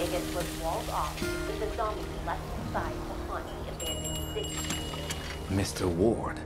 Vegas was walled off, with the zombies left inside to haunt the abandoned city. Mr. Ward,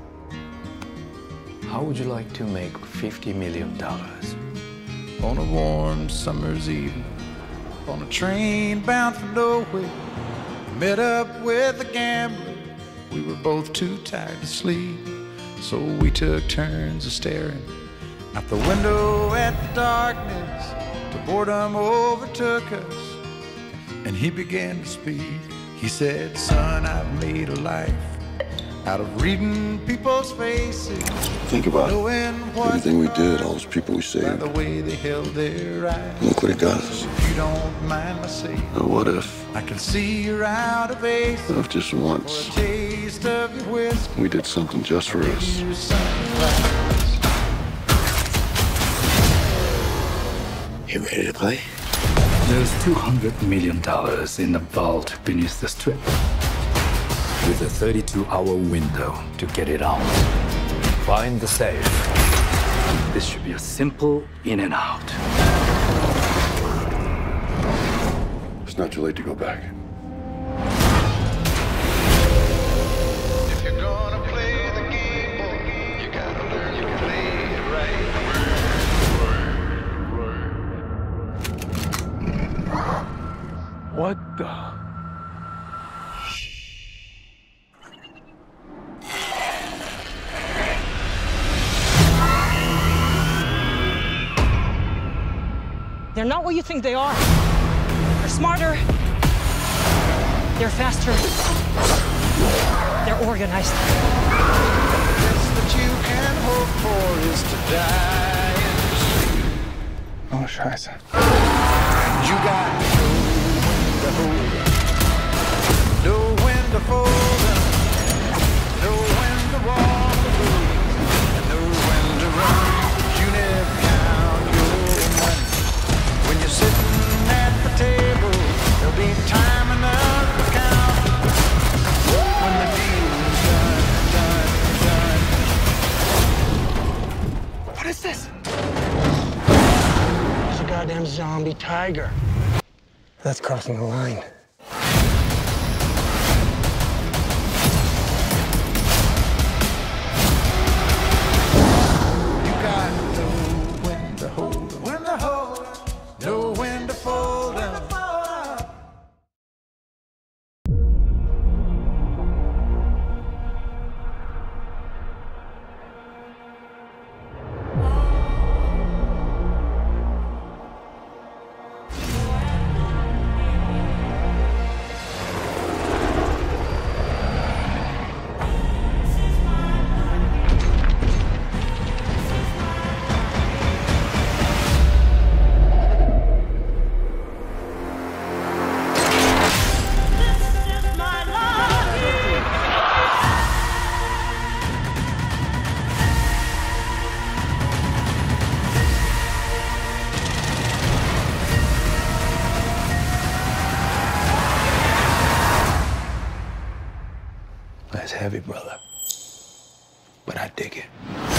how would you like to make $50 million? On a warm summer's evening, on a train bound for nowhere, met up with a gambler. We were both too tired to sleep, so we took turns of staring out the window at the darkness till boredom overtook us, and he began to speak. He said, "Son, I've made a life out of reading people's faces. Think about knowing everything we did, all those people we by saved. the way they held their eyes. Look what it got us. If you don't mind my saying, Now, what if I can see you're out of ace just for a once taste of your whiskey. we did something just for us? You sunrise. You ready to play? There's $200 million in the vault beneath the strip, with a 32-hour window to get it out. Find the safe. This should be a simple in and out. It's not too late to go back. If you're gonna play the game, boy, you gotta learn to play it right. What the? They're not what you think they are. They're smarter. They're faster. They're organized. The best that you can hope for is to die in the street. Oh, scheiße. You got to know when to fold up, know when to walk the road, and know when to run. You never count your money. When you're sitting at the table, there'll be time enough to count. When the deal's done. What is this? It's a goddamn zombie tiger. That's crossing the line. You got to know when to hold 'em, know when to fold 'em. That's heavy, brother. But I dig it.